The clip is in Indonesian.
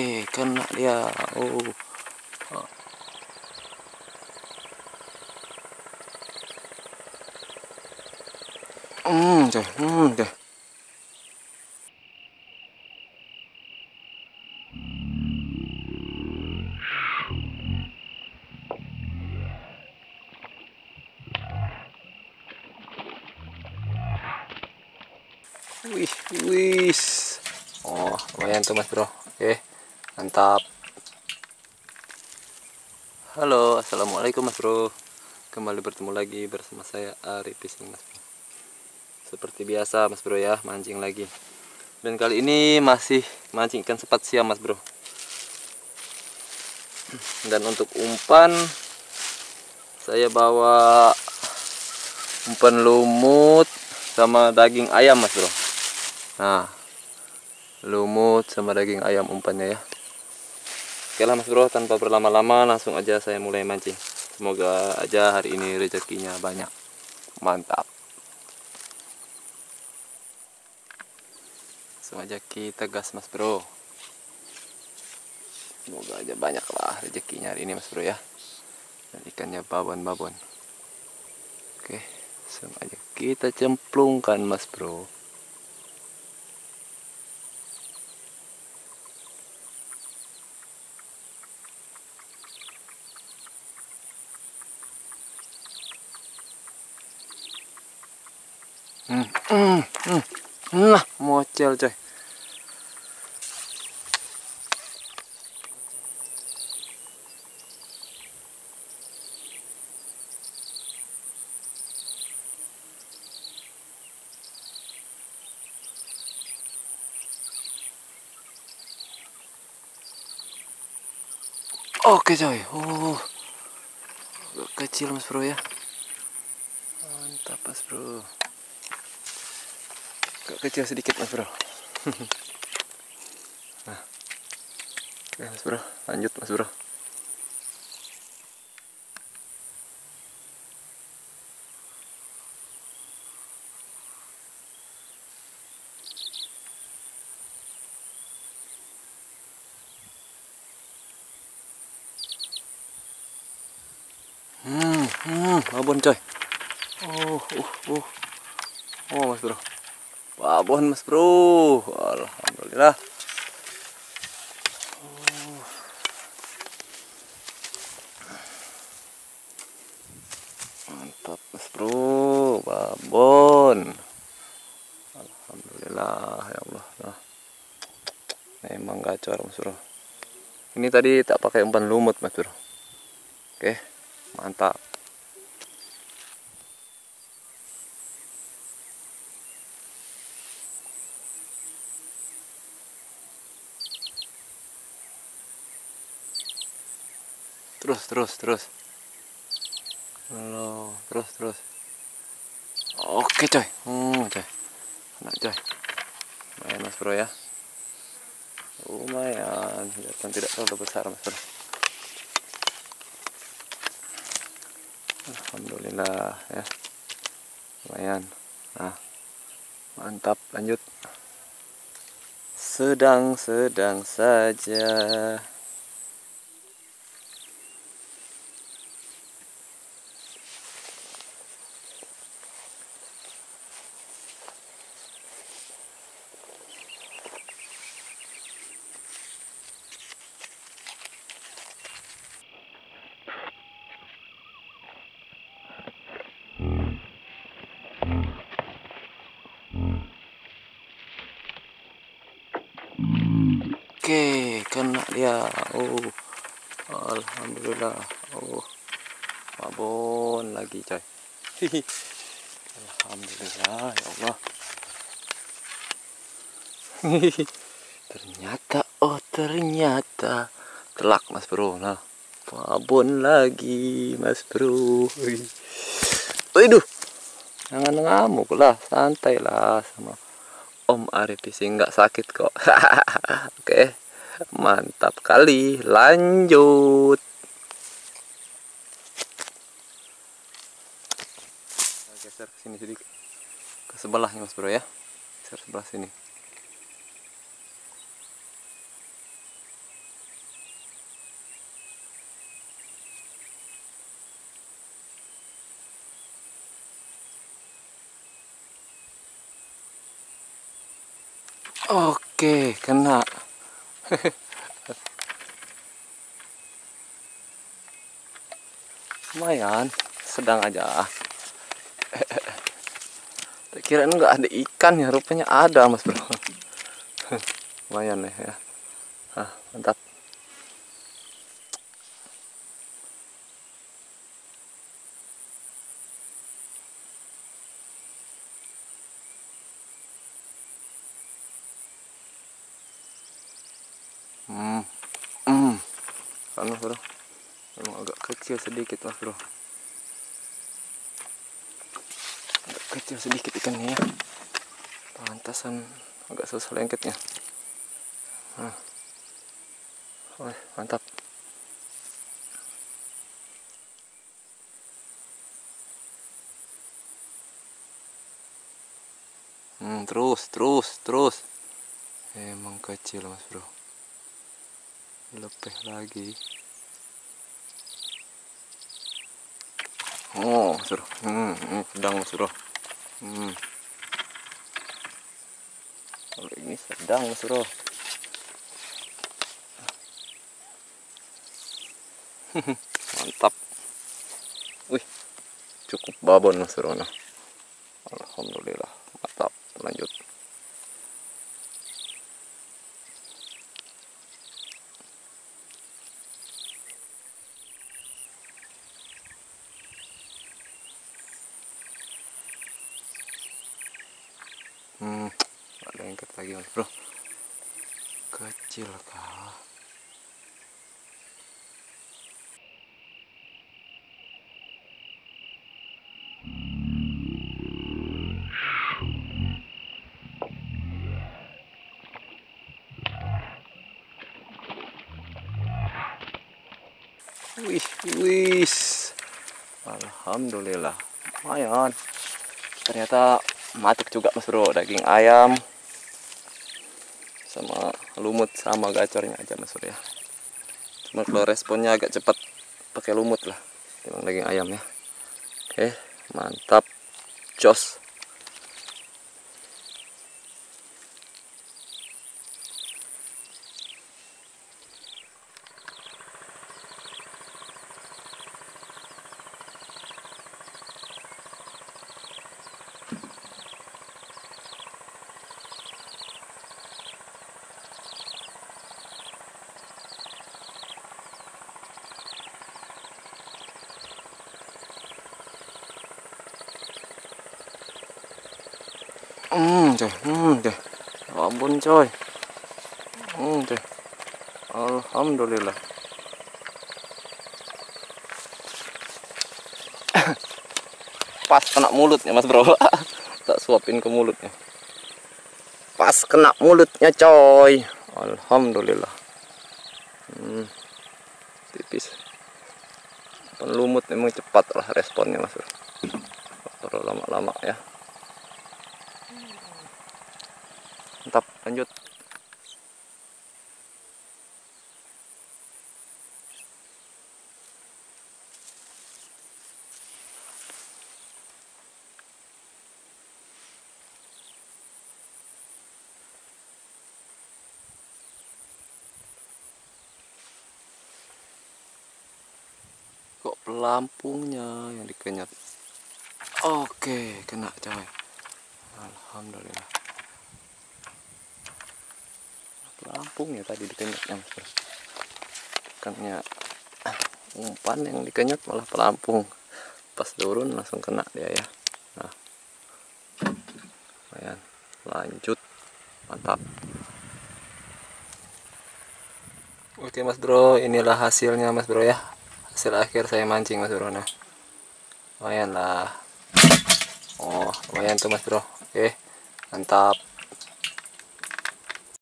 kena dia. Oh. Coy. Coy. Wih, wih. Oh, lumayan tuh Mas Bro. Oke, mantap. Halo, assalamualaikum Mas Bro. Kembali bertemu lagi bersama saya Ari Fishing Mas Bro. Seperti biasa Mas Bro ya, mancing lagi. Dan kali ini masih mancing ikan sepat siam Mas Bro. Dan untuk umpan saya bawa umpan lumut sama daging ayam Mas Bro. Nah, lumut sama daging ayam umpannya ya. Oke lah Mas Bro, tanpa berlama-lama langsung aja saya mulai mancing. Semoga aja hari ini rezekinya banyak. Mantap. Langsung aja kita gas Mas Bro. Semoga aja banyak lah rezekinya hari ini Mas Bro ya. Dan ikannya babon-babon. Oke, langsung aja kita cemplungkan Mas Bro. Nah, mocel coy. Oke coy. Oh, agak kecil Mas Bro ya. Mantap Mas Bro. Agak kecil sedikit Mas Bro. Nah, oke Mas Bro, lanjut Mas Bro. Babon coy. Oh Mas Bro. Babon Mas Bro. Alhamdulillah. Mantap Mas Bro. Babon. Alhamdulillah ya Allah. Nah, memang gacor Mas Bro. Ini tadi tak pakai umpan lumut Mas Bro. Oke, mantap. Terus. Halo, terus. Oke coy. Coy. Enak coy. Lumayan Mas Bro ya. Lumayan, biarkan tidak terlalu besar Mas Bro. Alhamdulillah ya. Lumayan. Nah, mantap, lanjut. Sedang saja. Oke, kena dia. Oh, alhamdulillah. Oh, babon lagi coy. Alhamdulillah ya Allah. Ternyata telak Mas Bro. Nah, babon lagi Mas Bro. Waduh, jangan ngamuk lah, santai lah sama Om Ari Fishing, nggak sakit kok. Oke, mantap kali. Lanjut. Geser ke sini sedikit, ke sebelahnya Mas Bro ya. Geser sebelah sini. Oke, kena. Lumayan, sedang aja. Kira nggak ada ikan ya, rupanya ada mas bro. Lumayan ya. Mantap. Kan mas bro, memang agak kecil sedikit mas bro. Agak kecil sedikit ikannya ya. Pantasan agak susah lengketnya. Mantap. Terus. Emang kecil mas bro. Lepeh lagi. Oh mas bro. Sedang mas bro. Kalau ini sedang mas bro. Mantap. Wih, cukup babon mas bro. Nah, alhamdulillah. Mantap. Lanjut. Lengket lagi mas bro. Kecil kah? Wih, alhamdulillah, lumayan. Ternyata matuk juga mas bro, daging ayam sama lumut sama gacornya aja mas bro ya. Cuma kalau responnya agak cepat pakai lumut lah, timbang daging ayam ya. Oke, mantap, jos. Coy, ampun coy. Coy. Alhamdulillah. Pas kena mulutnya mas bro. Tak suapin ke mulutnya. Pas kena mulutnya coy. Alhamdulillah. Tipis. Lumut memang cepat lah responnya mas bro. Kalau lama-lama ya. Mantap, lanjut. Kok pelampungnya yang dikenyat? Oke, kena coy. Alhamdulillah. Pelampungnya tadi dikenyat yang ikannya umpan yang dikenyat malah pelampung. Pas turun langsung kena dia ya. Nah, lumayan. Lanjut, mantap. Oke mas bro, inilah hasilnya mas bro ya. Hasil akhir saya mancing mas bro. Nah, lumayan lah. Oh lumayan tuh mas bro. Oke, mantap.